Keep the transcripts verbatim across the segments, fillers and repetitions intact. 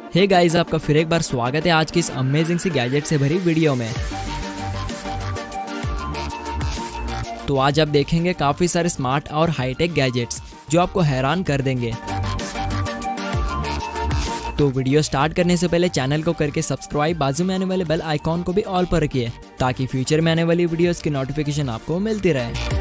Hey guys, आपका फिर एक बार स्वागत है आज की इस अमेजिंग सी गैजेट से भरी वीडियो में। तो आज आप देखेंगे काफी सारे स्मार्ट और हाईटेक गैजेट्स जो आपको हैरान कर देंगे। तो वीडियो स्टार्ट करने से पहले चैनल को करके सब्सक्राइब, बाजू में आने वाले बेल आइकॉन को भी ऑल पर रखिए ताकि फ्यूचर में आने वाली वीडियोस की नोटिफिकेशन आपको मिलती रहे।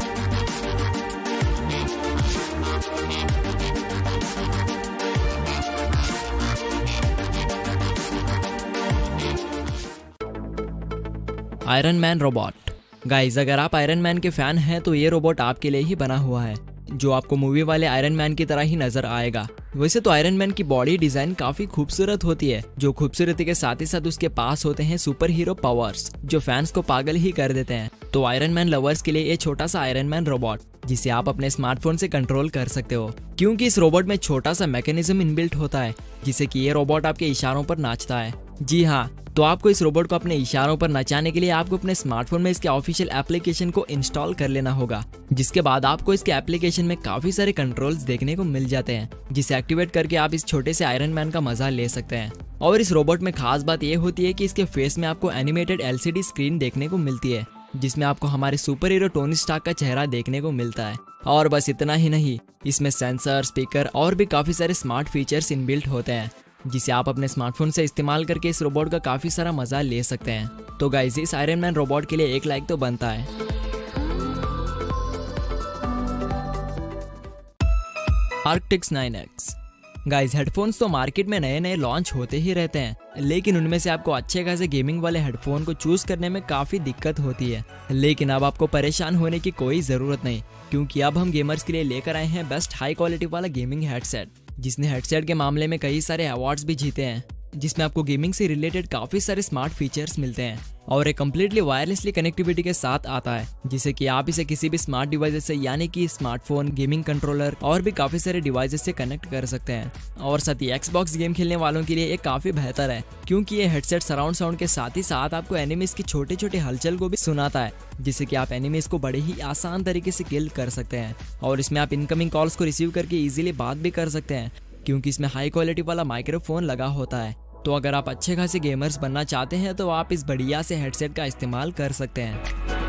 Iron man robot. गाइज, अगर आप आयरन मैन के फैन हैं तो ये रोबोट आपके लिए ही बना हुआ है, जो आपको मूवी वाले आयरन मैन की तरह ही नजर आएगा। वैसे तो आयरन मैन की बॉडी डिजाइन काफी खूबसूरत होती है, जो खूबसूरती के साथ ही साथ उसके पास होते हैं सुपर हीरो पावर्स जो फैंस को पागल ही कर देते हैं। तो आयरन मैन लवर्स के लिए ये छोटा सा आयरन मैन रोबोट जिसे आप अपने स्मार्टफोन से कंट्रोल कर सकते हो, क्योंकि इस रोबोट में छोटा सा मैकेनिज्म इनबिल्ट होता है जिससे कि ये रोबोट आपके इशारों पर नाचता है। जी हाँ, तो आपको इस रोबोट को अपने इशारों पर नचाने के लिए आपको अपने स्मार्टफोन में इसके ऑफिशियल एप्लीकेशन को इंस्टॉल कर लेना होगा, जिसके बाद आपको इसके एप्लीकेशन में काफी सारे कंट्रोल्स देखने को मिल जाते हैं, जिसे एक्टिवेट करके आप इस छोटे से आयरन मैन का मजा ले सकते हैं। और इस रोबोट में खास बात यह होती है कि इसके फेस में आपको एनिमेटेड एलसीडी स्क्रीन देखने को मिलती है, जिसमें आपको हमारे सुपर हीरो टोनी स्टार्क का चेहरा देखने को मिलता है। और बस इतना ही नहीं, इसमें सेंसर, स्पीकर और भी काफी सारे स्मार्ट फीचर्स इनबिल्ट होते हैं, जिसे आप अपने स्मार्टफोन से इस्तेमाल करके इस रोबोट का काफी सारा मजा ले सकते हैं। तो गाइस, इस आयरन मैन रोबोट के लिए एक लाइक तो बनता है। Arctis nine X. Guys, headphones तो मार्केट में नए नए लॉन्च होते ही रहते हैं, लेकिन उनमें से आपको अच्छे खासे गेमिंग वाले हेडफोन को चूज करने में काफी दिक्कत होती है। लेकिन अब आपको परेशान होने की कोई जरूरत नहीं, क्योंकि अब हम गेमर्स के लिए लेकर आए हैं बेस्ट हाई क्वालिटी वाला गेमिंग हेडसेट, जिसने हेडसेट के मामले में कई सारे अवार्ड्स भी जीते हैं, जिसमें आपको गेमिंग से रिलेटेड काफी सारे स्मार्ट फीचर्स मिलते हैं और एक कम्प्लीटली वायरलेसली कनेक्टिविटी के साथ आता है, जिससे कि आप इसे किसी भी स्मार्ट डिवाइस से यानी कि स्मार्टफोन, गेमिंग कंट्रोलर और भी काफी सारे डिवाइसेस से कनेक्ट कर सकते हैं। और साथ ही एक्सबॉक्स गेम खेलने वालों के लिए ये काफी बेहतर है, क्योंकि ये हेडसेट सराउंड साउंड के साथ ही साथ आपको एनिमीज की छोटे छोटे हलचल को भी सुनाता है, जिससे कि आप एनिमीज को बड़े ही आसान तरीके से किल कर सकते हैं। और इसमें आप इनकमिंग कॉल्स को रिसीव करके इजीली बात भी कर सकते हैं, क्योंकि इसमें हाई क्वालिटी वाला माइक्रोफोन लगा होता है। तो अगर आप अच्छे खासे गेमर्स बनना चाहते हैं तो आप इस बढ़िया से हेडसेट का इस्तेमाल कर सकते हैं।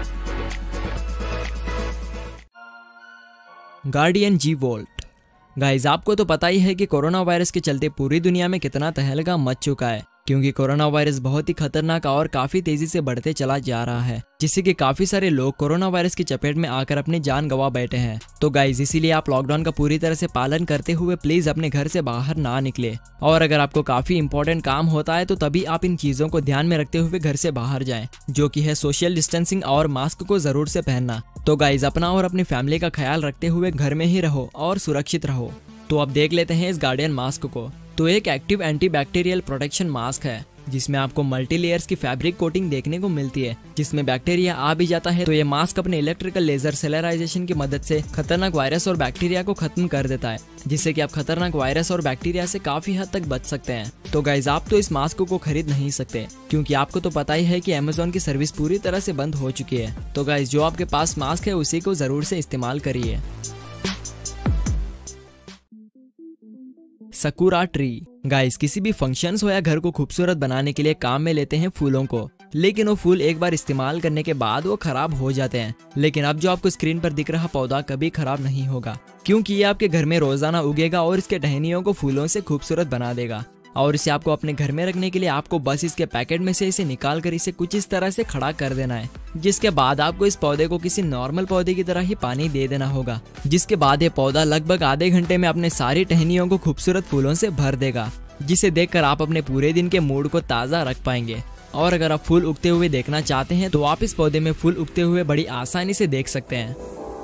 गार्डियन जी वोल्ट। गाइज, आपको तो पता ही है कि कोरोना वायरस के चलते पूरी दुनिया में कितना तहलका मच चुका है, क्योंकि कोरोना वायरस बहुत ही खतरनाक और काफी तेजी से बढ़ते चला जा रहा है, जिससे कि काफी सारे लोग कोरोना वायरस की चपेट में आकर अपनी जान गंवा बैठे हैं। तो गाइज, इसीलिए आप लॉकडाउन का पूरी तरह से पालन करते हुए प्लीज अपने घर से बाहर ना निकले, और अगर आपको काफी इंपॉर्टेंट काम होता है तो तभी आप इन चीजों को ध्यान में रखते हुए घर से बाहर जाएं, जो कि है सोशल डिस्टेंसिंग और मास्क को जरूर से पहनना। तो गाइज, अपना और अपनी फैमिली का ख्याल रखते हुए घर में ही रहो और सुरक्षित रहो। तो अब देख लेते हैं इस गार्डियन मास्क को। तो एक active anti bacterial protection mask है, जिसमें आपको मल्टी लेयर्स की फैब्रिक कोटिंग देखने को मिलती है, जिसमें बैक्टीरिया आ भी जाता है तो ये मास्क अपने इलेक्ट्रिकल लेजर सेलराइजेशन की मदद से खतरनाक वायरस और बैक्टीरिया को खत्म कर देता है, जिससे कि आप खतरनाक वायरस और बैक्टीरिया से काफी हद तक बच सकते हैं। तो गाइज, आप तो इस मास्क को खरीद नहीं सकते, क्योंकि आपको तो पता ही है कि अमेज़न की सर्विस पूरी तरह से बंद हो चुकी है। तो गाइज, जो आपके पास मास्क है उसी को जरूर से इस्तेमाल करिए। Sakura tree. गाइस, किसी भी फंक्शंस हो या घर को खूबसूरत बनाने के लिए काम में लेते हैं फूलों को, लेकिन वो फूल एक बार इस्तेमाल करने के बाद वो खराब हो जाते हैं। लेकिन अब जो आपको स्क्रीन पर दिख रहा पौधा कभी खराब नहीं होगा, क्योंकि ये आपके घर में रोजाना उगेगा और इसके टहनियों को फूलों से खूबसूरत बना देगा। और इसे आपको अपने घर में रखने के लिए आपको बस इसके पैकेट में से इसे निकाल कर इसे कुछ इस तरह से खड़ा कर देना है, जिसके बाद आपको इस पौधे को किसी नॉर्मल पौधे की तरह ही पानी दे देना होगा, जिसके बाद ये पौधा लगभग आधे घंटे में अपने सारी टहनियों को खूबसूरत फूलों से भर देगा, जिसे देखकर आप अपने पूरे दिन के मूड को ताज़ा रख पाएंगे। और अगर आप फूल उगते हुए देखना चाहते हैं तो आप इस पौधे में फूल उगते हुए बड़ी आसानी से देख सकते हैं।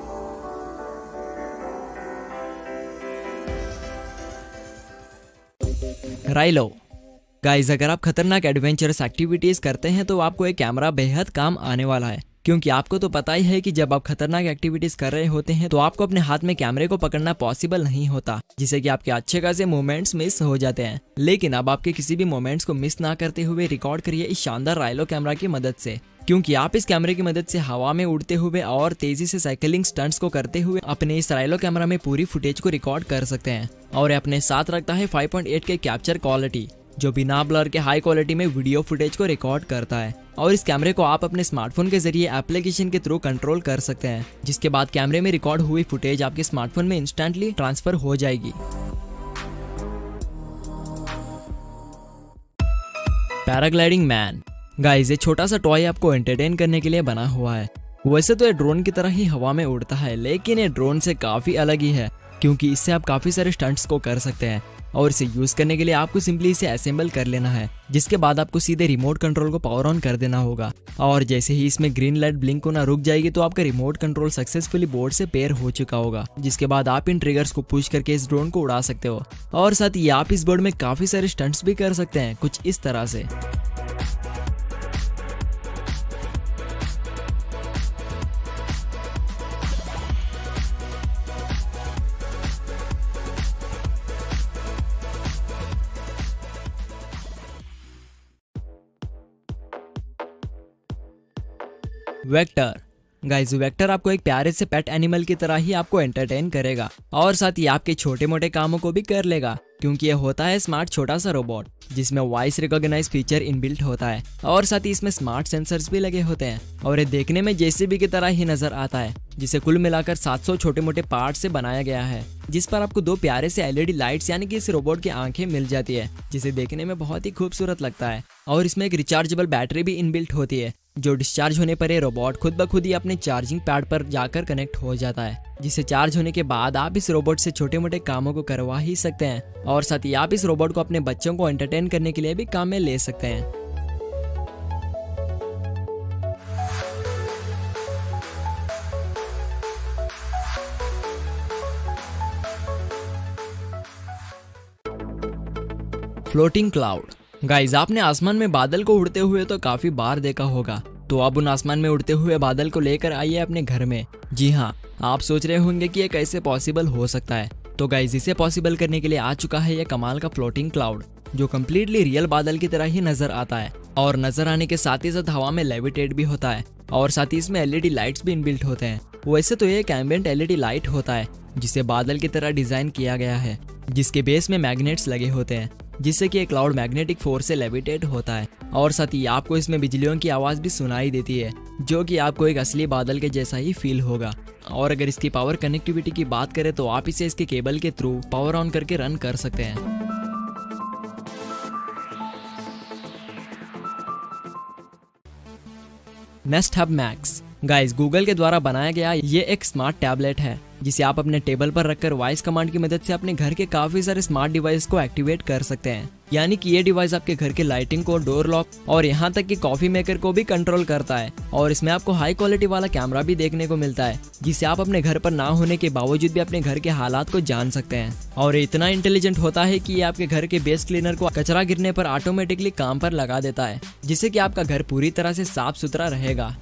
राइलो। गाइज, अगर आप खतरनाक एडवेंचरस एक्टिविटीज करते हैं तो आपको एक कैमरा बेहद काम आने वाला है, क्योंकि आपको तो पता ही है कि जब आप खतरनाक एक्टिविटीज कर रहे होते हैं तो आपको अपने हाथ में कैमरे को पकड़ना पॉसिबल नहीं होता, जिससे कि आपके अच्छे खासे मोमेंट्स मिस हो जाते हैं। लेकिन अब आपके किसी भी मोमेंट्स को मिस ना करते हुए रिकॉर्ड करिए इस शानदार राइलो कैमरा की मदद से, क्योंकि आप इस कैमरे की मदद से हवा में उड़ते हुए और तेजी से साइकिलिंग स्टंट्स को करते हुए अपने इस राइलो कैमरा में पूरी फुटेज को रिकॉर्ड कर सकते हैं। और अपने साथ रखता है five point eight K capture quality, जो बिना ब्लर के हाई क्वालिटी में वीडियो फुटेज को रिकॉर्ड करता है। और इस कैमरे को आप अपने स्मार्टफोन के जरिए एप्लीकेशन के थ्रू कंट्रोल कर सकते हैं, जिसके बाद कैमरे में रिकॉर्ड हुई फुटेज आपके स्मार्टफोन में इंस्टेंटली ट्रांसफर हो जाएगी। Paragliding man. गाइस, ये छोटा सा टॉय आपको एंटरटेन करने के लिए बना हुआ है। वैसे तो ये ड्रोन की तरह ही हवा में उड़ता है, लेकिन ये ड्रोन से काफी अलग ही है, क्योंकि इससे आप काफी सारे स्टंट्स को कर सकते हैं। और इसे यूज करने के लिए आपको सिंपली इसे असेंबल कर लेना है, जिसके बाद आपको सीधे रिमोट कंट्रोल को पावर ऑन कर देना होगा। और जैसे ही इसमें ग्रीन लाइट ब्लिंक होना रुक जाएगी तो आपका रिमोट कंट्रोल सक्सेसफुली बोर्ड से पेयर हो चुका होगा, जिसके बाद आप इन ट्रिगर्स को पुश करके इस ड्रोन को उड़ा सकते हो। और साथ ही आप इस बोर्ड में काफी सारे स्टंट्स भी कर सकते हैं, कुछ इस तरह से। वेक्टर। गाइस, वेक्टर आपको एक प्यारे से पेट एनिमल की तरह ही आपको एंटरटेन करेगा और साथ ही आपके छोटे मोटे कामों को भी कर लेगा, क्योंकि यह होता है स्मार्ट छोटा सा रोबोट जिसमें वॉइस रिकॉग्नाइज फीचर इनबिल्ट होता है और साथ ही इसमें स्मार्ट सेंसर्स भी लगे होते हैं। और ये देखने में जेसीबी की तरह ही नजर आता है, जिसे कुल मिलाकर सात सौ छोटे मोटे पार्ट से बनाया गया है, जिस पर आपको दो प्यारे से एलईडी लाइट्स यानी कि इस रोबोट की आंखें मिल जाती है, जिसे देखने में बहुत ही खूबसूरत लगता है। और इसमें एक रिचार्जेबल बैटरी भी इनबिल्ट होती है, जो डिस्चार्ज होने पर ये रोबोट खुद ब खुद ही अपने चार्जिंग पैड पर जाकर कनेक्ट हो जाता है, जिसे चार्ज होने के बाद आप इस रोबोट से छोटे मोटे कामों को करवा ही सकते हैं। और साथ ही आप इस रोबोट को अपने बच्चों को एंटरटेन करने के लिए भी काम में ले सकते हैं। Floating cloud. गाइस, आपने आसमान में बादल को उड़ते हुए तो काफी बार देखा होगा, तो अब उन आसमान में उड़ते हुए बादल को लेकर आइए अपने घर में। जी हाँ, आप सोच रहे होंगे कि ये कैसे पॉसिबल हो सकता है। तो गाइस, इसे पॉसिबल करने के लिए आ चुका है ये कमाल का फ्लोटिंग क्लाउड, जो कम्प्लीटली रियल बादल की तरह ही नजर आता है और नजर आने के साथ ही साथ हवा में लेविटेट भी होता है। और साथ ही इसमें एलईडी लाइट्स भी इनबिल्ट होते हैं। वैसे तो ये एक एम्बिएंट एलईडी लाइट होता है, जिसे बादल की तरह डिजाइन किया गया है, जिसके बेस में मैग्नेट्स लगे होते हैं, जिससे कि एक क्लाउड मैग्नेटिक फोर्स से लेविटेट होता है। और साथ ही आपको इसमें बिजलियों की आवाज भी सुनाई देती है, जो कि आपको एक असली बादल के जैसा ही फील होगा। और अगर इसकी पावर कनेक्टिविटी की बात करें तो आप इसे इसके केबल के थ्रू पावर ऑन करके रन कर सकते हैं। Nest Hub Max. Guys, Google के द्वारा बनाया गया ये एक स्मार्ट टैबलेट है, जिसे आप अपने टेबल पर रखकर वॉइस कमांड की मदद से अपने घर के काफी सारे स्मार्ट डिवाइस को एक्टिवेट कर सकते हैं। यानी कि ये डिवाइस आपके घर के लाइटिंग को, डोर लॉक और यहाँ तक कि कॉफी मेकर को भी कंट्रोल करता है। और इसमें आपको हाई क्वालिटी वाला कैमरा भी देखने को मिलता है, जिससे आप अपने घर पर ना होने के बावजूद भी अपने घर के हालात को जान सकते हैं। और ये इतना इंटेलिजेंट होता है कि ये आपके घर के बेस क्लीनर को कचरा गिरने पर ऑटोमेटिकली काम पर लगा देता है, जिससे कि आपका घर पूरी तरह से साफ सुथरा रहेगा।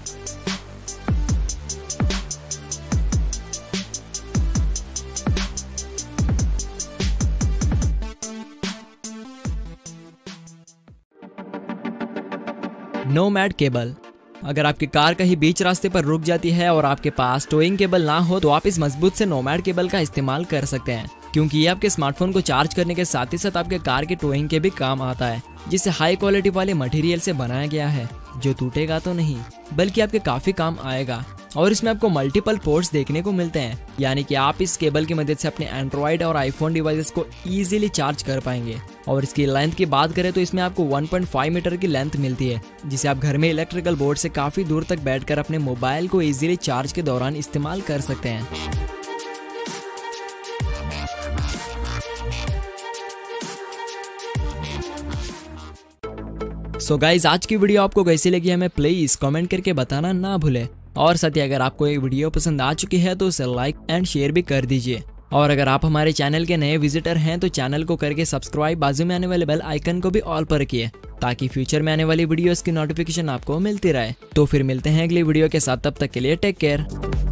Nomad cable. अगर आपकी कार कहीं बीच रास्ते पर रुक जाती है और आपके पास टोइंग केबल ना हो, तो आप इस मजबूत से नोमैड केबल का इस्तेमाल कर सकते हैं, क्योंकि ये आपके स्मार्टफोन को चार्ज करने के साथ ही साथ आपके कार के टोइंग के भी काम आता है, जिसे हाई क्वालिटी वाले मटेरियल से बनाया गया है, जो टूटेगा तो नहीं बल्कि आपके काफी काम आएगा। और इसमें आपको मल्टीपल पोर्ट्स देखने को मिलते हैं, यानी कि आप इस केबल की मदद से अपने एंड्रॉइड और आईफोन डिवाइसेस को इजीली चार्ज कर पाएंगे। और इसकी लेंथ की बात करें तो इसमें आपको वन पॉइंट फाइव मीटर की लेंथ मिलती है, जिसे आप घर में इलेक्ट्रिकल बोर्ड से काफी दूर तक बैठकर अपने मोबाइल को इजीली चार्ज के दौरान इस्तेमाल कर सकते हैं। सो so गाइज, आज की वीडियो आपको कैसी लगी हमें प्लीज कमेंट करके बताना ना भूले। और साथ ही अगर आपको ये वीडियो पसंद आ चुकी है तो उसे लाइक एंड शेयर भी कर दीजिए। और अगर आप हमारे चैनल के नए विजिटर हैं तो चैनल को करके सब्सक्राइब, बाजू में आने वाले बेल आइकन को भी ऑल पर रखिए, ताकि फ्यूचर में आने वाली वीडियोस की नोटिफिकेशन आपको मिलती रहे। तो फिर मिलते हैं अगली वीडियो के साथ, तब तक के लिए टेक केयर।